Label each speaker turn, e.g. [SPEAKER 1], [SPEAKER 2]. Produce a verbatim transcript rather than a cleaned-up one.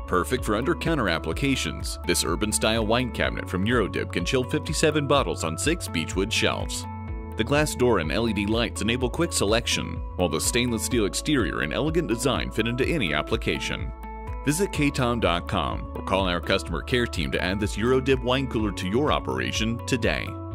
[SPEAKER 1] Perfect for under-counter applications, this urban-style wine cabinet from Eurodib can chill fifty-seven bottles on six beechwood shelves. The glass door and L E D lights enable quick selection, while the stainless steel exterior and elegant design fit into any application. Visit katom dot com or call our customer care team to add this Eurodib wine cooler to your operation today.